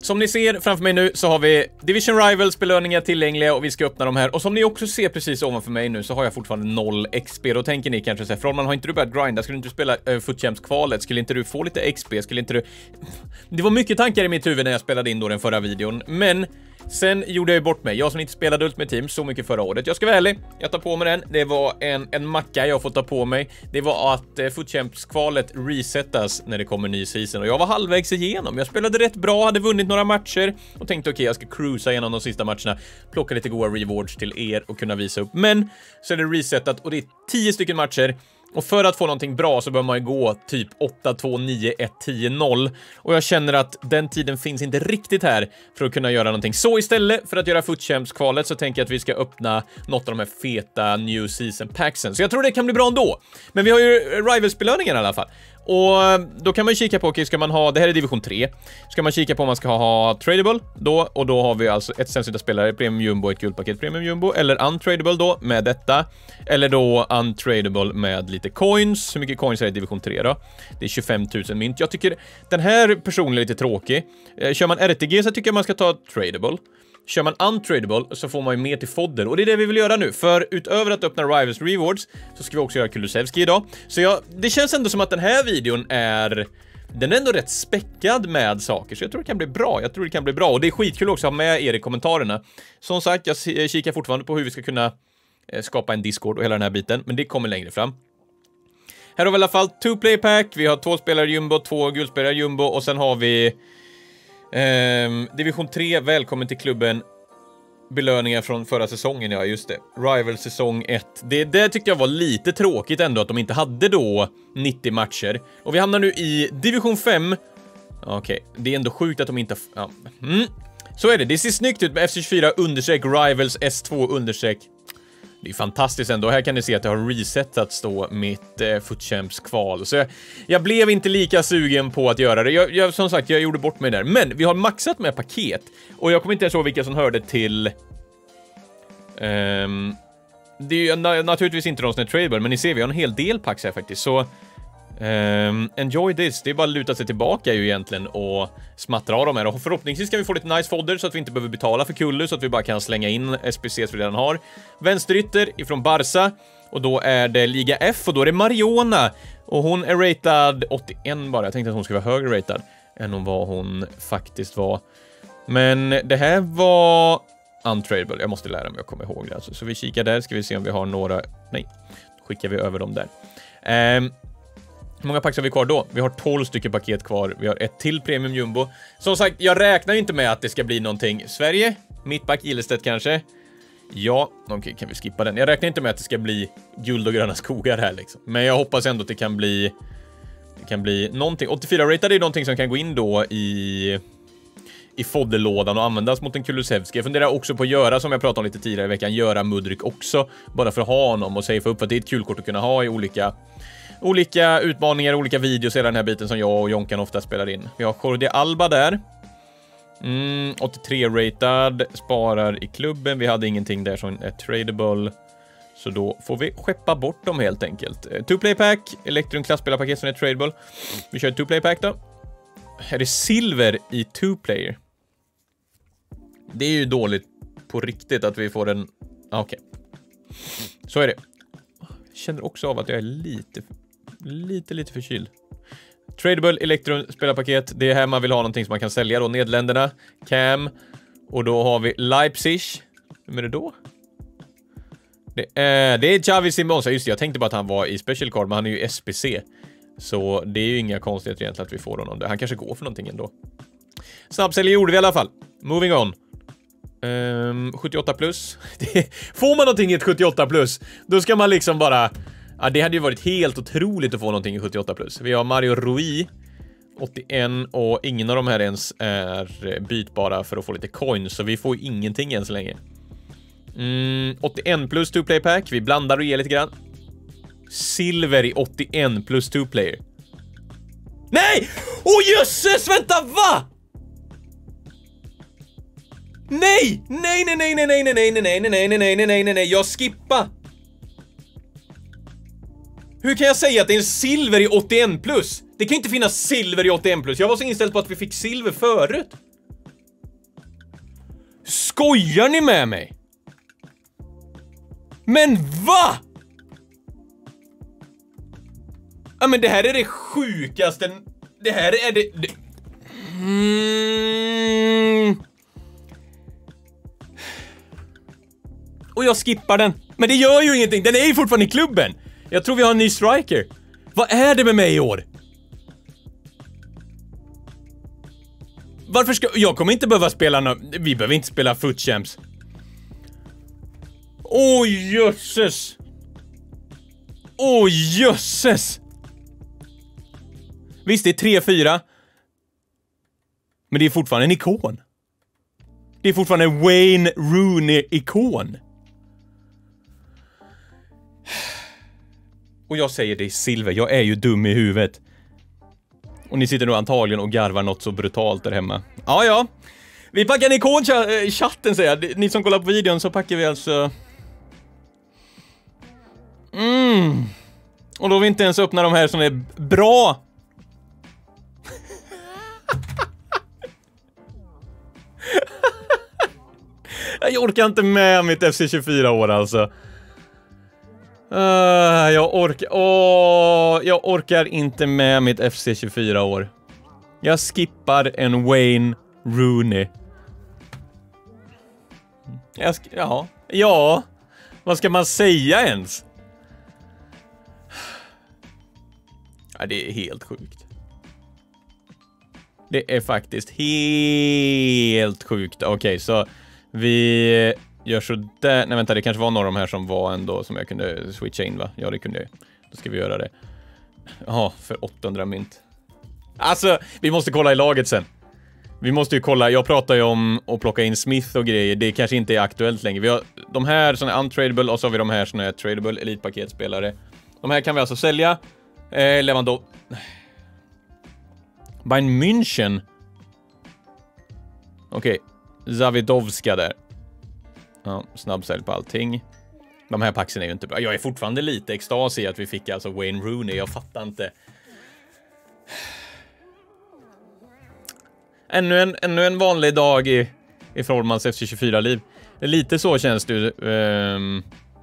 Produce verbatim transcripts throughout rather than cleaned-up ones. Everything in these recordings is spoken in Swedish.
som ni ser framför mig nu så har vi Division Rivals belöningar tillgängliga och vi ska öppna de här. Och som ni också ser precis ovanför mig nu så har jag fortfarande noll X P. Då tänker ni kanske säga, Frollman, har inte du börjat grinda? Skulle inte du spela uh, Foot Champs-kvalet? Skulle inte du få lite X P? Skulle inte du... Det var mycket tankar i mitt huvud när jag spelade in då den förra videon. Men sen gjorde jag ju bort mig. Jag som inte spelade Ultimate Team så mycket förra året. Jag ska vara ärlig, jag tar på mig den. Det var en, en macka jag får ta på mig. Det var att uh, Foot Champs-kvalet resetas när det kommer ny season. Och jag var halvvägs igenom. Jag spelade rätt bra, hade vunnit några matcher och tänkte okej, okay, jag ska cruisa igenom de sista matcherna, plocka lite goda rewards till er och kunna visa upp. Men så är det resetat och det är tio stycken matcher. Och för att få någonting bra så behöver man ju gå typ åtta, två, nio, ett, tio, noll. Och jag känner att den tiden finns inte riktigt här för att kunna göra någonting. Så istället för att göra Foot Champs-kvalet så tänker jag att vi ska öppna något av de här feta New Season packsen. Så jag tror det kan bli bra ändå. Men vi har ju Rivals-belöningen i alla fall. Och då kan man ju kika på, okej, ska man ha, det här är division tre. Ska man kika på om man ska ha tradable då, och då har vi alltså ett sällsynta spelare, premium jumbo, ett guldpaket premium jumbo, eller untradable då med detta, eller då untradable med lite coins. Hur mycket coins är det i division tre då? Det är tjugofem tusen mynt. Jag tycker den här personen är lite tråkig. Kör man R T G så tycker jag man ska ta tradable. Kör man untradable så får man ju mer till fodder. Och det är det vi vill göra nu. För utöver att öppna Rivals Rewards så ska vi också göra Kulusevski idag. Så jag, det känns ändå som att den här videon är... Den är ändå rätt späckad med saker. Så jag tror det kan bli bra. Jag tror det kan bli bra. Och det är skitkul också att ha med er i kommentarerna. Som sagt, jag kikar fortfarande på hur vi ska kunna skapa en Discord och hela den här biten. Men det kommer längre fram. Här har vi i alla fall two play pack. Vi har två spelare jumbo, två guldspelare jumbo. Och sen har vi... Um, division tre, välkommen till klubben. Belöningar från förra säsongen, ja just det. Rival säsong ett. Det, det tyckte jag var lite tråkigt ändå att de inte hade då nittio matcher. Och vi hamnar nu i division fem. Okej, okay. Det är ändå sjukt att de inte... Ja. Mm. Så är det, det ser snyggt ut med F C tjugofyra understreck Rivals S två understreck. Det är fantastiskt ändå. Här kan ni se att det har resetats då mitt eh, Foot Champs kval. Så jag, jag blev inte lika sugen på att göra det. Jag, jag, som sagt, jag gjorde bort mig där. Men vi har maxat med paket. Och jag kommer inte ens ihåg vilka som hörde till... Um, det är ju na naturligtvis inte de som är tradable. Men ni ser, vi har en hel del packs här faktiskt. Så... Um, enjoy this. Det är bara att luta sig tillbaka ju egentligen och smattra av dem här. Och förhoppningsvis kan vi få lite nice fodder så att vi inte behöver betala för kullu, så att vi bara kan slänga in S P Cs vi redan har. Vänsterytter ifrån Barca. Och då är det Liga F och då är det Mariona. Och hon är ratad åttioen bara. Jag tänkte att hon skulle vara högre ratad än om vad hon faktiskt var. Men det här var untradable. Jag måste lära mig att komma ihåg det alltså. Så vi kikar där, ska vi se om vi har några. Nej, då skickar vi över dem där. um, Hur många pack har vi kvar då? Vi har tolv stycken paket kvar. Vi har ett till premium jumbo. Som sagt, jag räknar ju inte med att det ska bli någonting. Sverige, mittback, Ilestedt kanske. Ja, okej, okay, kan vi skippa den. Jag räknar inte med att det ska bli guld och gröna skogar här liksom. Men jag hoppas ändå att det kan bli... Det kan bli någonting. åttiofyra rated är någonting som kan gå in då i... i fodderlådan och användas mot en Kulusevski. Jag funderar också på att göra, som jag pratade om lite tidigare i veckan, göra Mudryk också. Bara för att ha honom och safea upp, att det är ett kul kort att kunna ha i olika... Olika utmaningar, olika videos i den här biten som jag och Jonkan ofta spelar in. Vi har Jordi Alba där. Mm, åttiotre ratad. Sparar i klubben. Vi hade ingenting där som är tradable. Så då får vi skeppa bort dem helt enkelt. two play pack. Electrum klassspelarpaket som är tradable. Vi kör two play pack då. Är det silver i two player? Det är ju dåligt på riktigt att vi får en... Ah, okej. Okay. Så är det. Jag känner också av att jag är lite... Lite, lite förkyld. Tradable Electrum spelarpaket. Det är här man vill ha någonting som man kan sälja då. Nederländerna, Cam. Och då har vi Leipzig. Vem är det då? Det är, det är Xavi Simons. Just det, jag tänkte bara att han var i special card, men han är ju S P C. Så det är ju inga konstigheter egentligen att vi får honom där. Han kanske går för någonting ändå. Snabbsälj gjorde vi i alla fall. Moving on. Um, sjuttioåtta plus. Det, får man någonting i ett sjuttioåtta plus, då ska man liksom bara... Ja, det hade ju varit helt otroligt att få någonting i sjuttioåtta plus. Vi har Mario Rui åttioen och ingen av de här ens är bytbara för att få lite coins, så vi får ingenting än så länge. Mm, åttioen plus two play pack. Vi blandar och ger lite grann. Silver i åttioen plus two player. Nej! Åh oh, jösses, vänta, va? Nej! Nej, nej, nej, nej, nej, nej, nej, nej, nej, nej, nej, nej, nej, nej, nej, jag skippa. Hur kan jag säga att det är en silver i åttioen plus? Det kan inte finnas silver i åttioen plus. Jag var så inställd på att vi fick silver förut. Skojar ni med mig? Men va? Ja, men det här är det sjukaste. Det här är det... det... Mm. Och jag skippar den. Men det gör ju ingenting, den är ju fortfarande i klubben. Jag tror vi har en ny striker. Vad är det med mig i år? Varför ska... Jag kommer inte behöva spela no... Vi behöver inte spela Foot Champs. Åh, oh, jösses. Åh, oh, jösses. Visst, det är tre fyra. Men det är fortfarande en ikon. Det är fortfarande en Wayne Rooney-ikon. Och jag säger det i silver, jag är ju dum i huvudet. Och ni sitter nog antagligen och garvar något så brutalt där hemma. Ja, ja. Vi packar en ikon i chatten, säger jag. Ni som kollar på videon, så packar vi alltså... Mm. Och då vill vi inte ens öppna de här som är bra. Jag orkar inte med mitt F C tjugofyra år alltså. Uh, jag orkar... Åh, jag orkar inte med mitt F C tjugofyra år. Jag skippar en Wayne Rooney. Jag sk- ja. Ja. Vad ska man säga ens? Ja, det är helt sjukt. Det är faktiskt helt sjukt. Okej, okay, så vi gör så där. Nej, vänta, det kanske var några av de här som var ändå som jag kunde switcha in, va? Ja, det kunde jag. Då ska vi göra det. Ja, för åttahundra mynt. Alltså, vi måste kolla i laget sen. Vi måste ju kolla, jag pratar ju om att plocka in Smith och grejer. Det kanske inte är aktuellt längre. Vi har de här som är untradable och så har vi de här som är tradable elitpaketspelare. De här kan vi alltså sälja. Eh, Lewandowski. Bayern München. Okej, okay. Zavidovska där. Ja, snabbsälj på allting. De här paxen är ju inte bra. Jag är fortfarande lite extas i att vi fick alltså Wayne Rooney. Jag fattar inte. Ännu en, ännu en vanlig dag i, i Frollmans F C tjugofyra-liv. Lite så känns det. Um,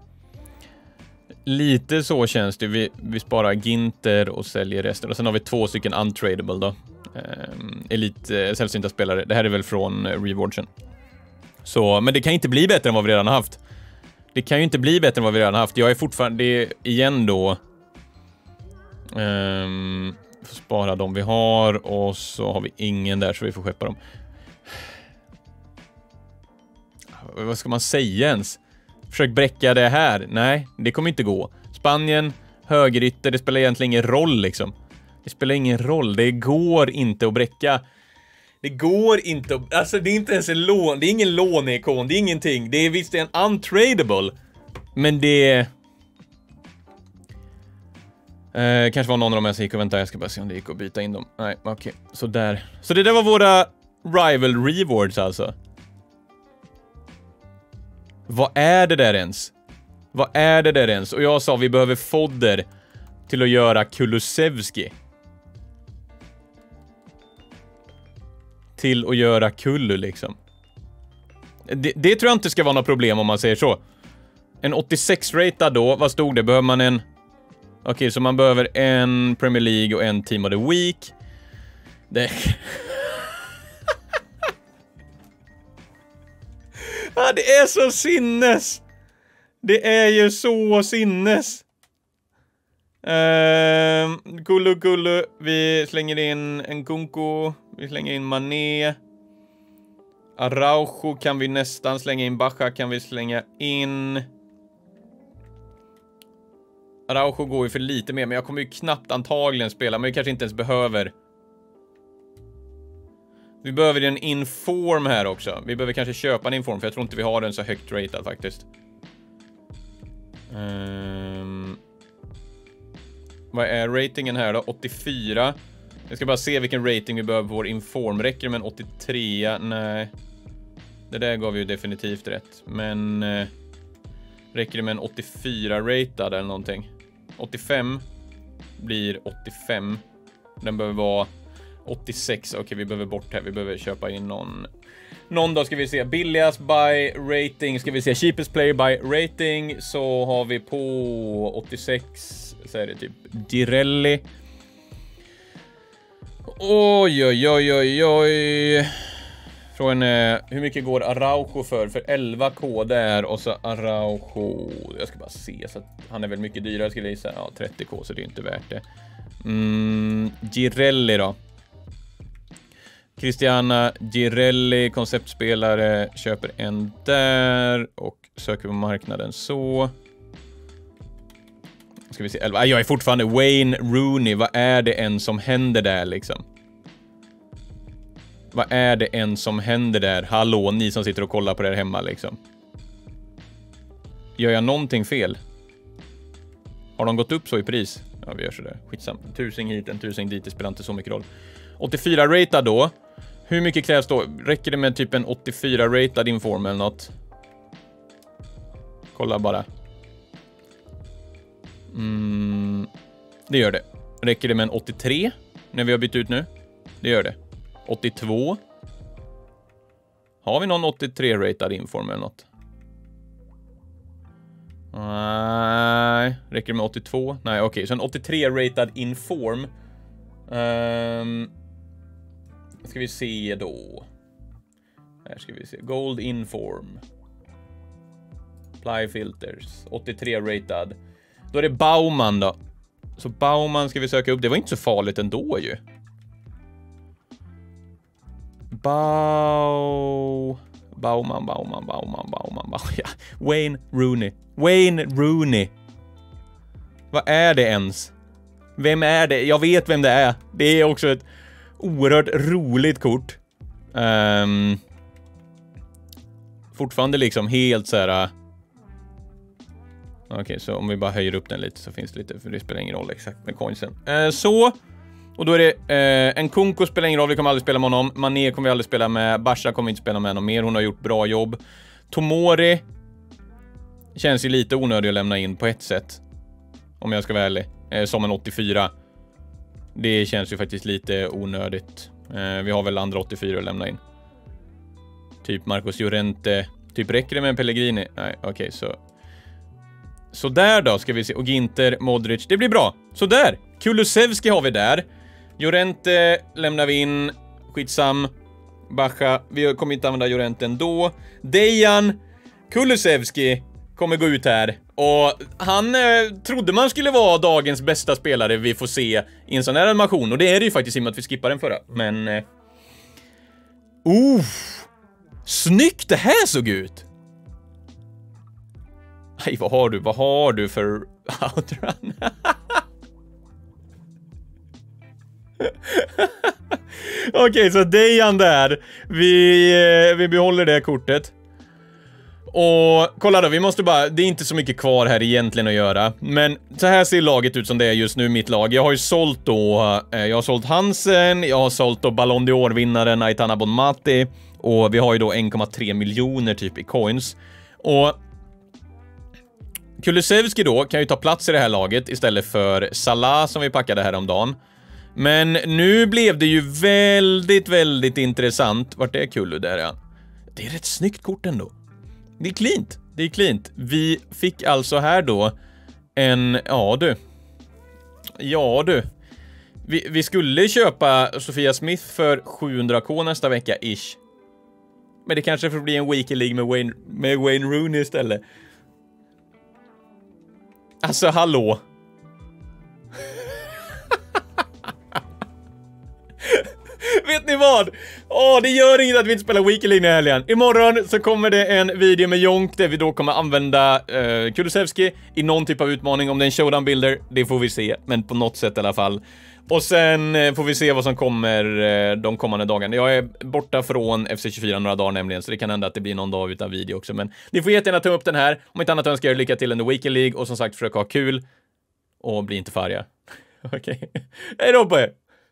lite så känns det. Vi, vi sparar Ginter och säljer resten. Och sen har vi två stycken untradable då. Um, Elite uh, sällsynta spelare. Det här är väl från uh, Rewardsen. Så, men det kan inte bli bättre än vad vi redan har haft. Det kan ju inte bli bättre än vad vi redan har haft. Jag är fortfarande, det är igen då. Um, får spara dem vi har. Och så har vi ingen där så vi får skeppa dem. Vad ska man säga ens? Försök bräcka det här. Nej, det kommer inte gå. Spanien, högerytter, det spelar egentligen ingen roll liksom. Det spelar ingen roll. Det går inte att bräcka. Det går inte att... Alltså det är inte ens en lån. Det är ingen låneikon. Det är ingenting. Det är visst en untradable. Men det... Eh, kanske var någon av de här som gick och vänta. Jag ska bara se om det gick att byta in dem. Nej, okej. Okay. Så där. Så det där var våra rival rewards alltså. Vad är det där ens? Vad är det där ens? Och jag sa vi behöver fodder till att göra Kulusevski. Till att göra Kullu liksom. Det, det tror jag inte ska vara något problem om man säger så. En åttiosex-ratad då, vad stod det? Behöver man en... Okej, okay, så man behöver en Premier League och en Team of the Week. Det... Ja, det är så sinnes. Det är ju så sinnes. Uh, gullu gullu. Vi slänger in en Kunku. Vi slänger in Mané. Araujo kan vi nästan slänga in. Bacha kan vi slänga in. Araujo går ju för lite mer. Men jag kommer ju knappt antagligen spela. Men vi kanske inte ens behöver. Vi behöver en inform här också. Vi behöver kanske köpa en inform. För jag tror inte vi har den så högt ratad faktiskt. Um, vad är ratingen här då? åttiofyra. Jag ska bara se vilken rating vi behöver på vår inform. Räcker det med en åttiotre? Nej. Det där gav ju definitivt rätt. Men uh, räcker det med en åttiofyra ratad eller någonting? åttiofem blir åttiofem. Den behöver vara åttiosex. Okej, vi behöver bort här. Vi behöver köpa in någon någon dag ska vi se. Billigast by rating ska vi se. Cheapest player by rating. Så har vi på åttiosex. Så är det typ Girelli. Oj, oj, oj, oj, oj. Frågan är, hur mycket går Araujo för? För elva K där och så Araujo. Jag ska bara se, så att han är väl mycket dyrare skulle jag gissa. Ja, trettio K, så det är inte värt det. Mm, Girelli då. Cristiana Girelli, konceptspelare, köper en där och söker på marknaden så. Ska vi se, elva. Jag är fortfarande Wayne Rooney. Vad är det än som händer där liksom? Vad är det än som händer där? Hallå, ni som sitter och kollar på det här hemma liksom. Gör jag någonting fel? Har de gått upp så i pris? Ja, vi gör sådär. Skitsamt. Tusen hit, en tusen dit. Det spelar inte så mycket roll. åttiofyra ratad då. Hur mycket krävs då? Räcker det med typ en åttiofyra ratad inform eller något? Kolla bara. Mm, det gör det. Räcker det med en åttiotre när vi har bytt ut nu? Det gör det. åttiotvå. Har vi någon åttiotre ratad inform eller något? Nej, räcker det med åttiotvå? Nej, okej, okay. Så en åttiotre ratad inform. Um, ska vi se då. Här ska vi se. Gold inform. Apply filters. åttiotre ratad. Då är det Bauman då. Så Bauman ska vi söka upp. Det var inte så farligt ändå ju. Bau... Bauman, Bauman, Bauman, Bauman, Bauman. Ja. Wayne Rooney. Wayne Rooney. Vad är det ens? Vem är det? Jag vet vem det är. Det är också ett oerhört roligt kort. Um, fortfarande liksom helt så här... Okej, okay, så om vi bara höjer upp den lite så finns det lite, för det spelar ingen roll exakt med coinsen. Uh, så, och då är det uh, en Kunko spelar ingen roll, vi kommer aldrig spela med honom. Mané kommer vi aldrig spela med, Barca kommer inte spela med honom mer, hon har gjort bra jobb. Tomori känns ju lite onödig att lämna in på ett sätt. Om jag ska vara ärlig. Uh, som en åttiofyra. Det känns ju faktiskt lite onödigt. Uh, vi har väl andra åttiofyra att lämna in. Typ Marcos Llorente. Typ räcker det med en Pellegrini? Nej, okej, okay, så... Så där då ska vi se. Och Ginter, Modric. Det blir bra. Så där. Kulusevski har vi där. Llorente lämnar vi in. Skitsam. Bacha. Vi kommer inte använda Llorente ändå. Dejan Kulusevski kommer gå ut här. Och han eh, trodde man skulle vara dagens bästa spelare vi får se i en sån här animation. Och det är det ju faktiskt i och med att vi skippar den förra. Men... Eh... Uh, snyggt det här såg ut. Nej, vad har du? Vad har du för outrun? Okej, okay, så Dejan där. Vi, vi behåller det kortet. Och kolla då, vi måste bara... Det är inte så mycket kvar här egentligen att göra. Men så här ser laget ut som det är just nu, mitt lag. Jag har ju sålt då... Jag har sålt Hansen. Jag har sålt då Ballon d'Or-vinnaren Aitana Bonmati. Och vi har ju då en komma tre miljoner typ i coins. Och... Kulusevski då kan ju ta plats i det här laget istället för Salah som vi packade här om dagen. Men nu blev det ju väldigt, väldigt intressant. Vart är Kulu där, ja? Det är rätt snyggt kort ändå. Det är cleant. Det är cleant. Vi fick alltså här då en... Ja du. Ja du. Vi, vi skulle köpa Sofia Smith för sjuhundra k nästa vecka, ish. Men det kanske får bli en weekly league med Wayne, med Wayne Rooney istället. Alltså, hallå. Vet ni vad? Åh, det gör inget att vi inte spelar Weekly League i helgen. Imorgon så kommer det en video med Jonk där vi då kommer använda uh, Kulusevski i någon typ av utmaning. Om det är en showdown builder, det får vi se. Men på något sätt i alla fall. Och sen uh, får vi se vad som kommer uh, de kommande dagarna. Jag är borta från F C tjugofyra några dagar nämligen, så det kan hända att det blir någon dag utan video också. Men ni får jättegärna ta upp den här. Om inte annat önskar jag er lycka till under Weekly League. Och som sagt, försök ha kul. Och bli inte för arga. Okej. Hej då på er!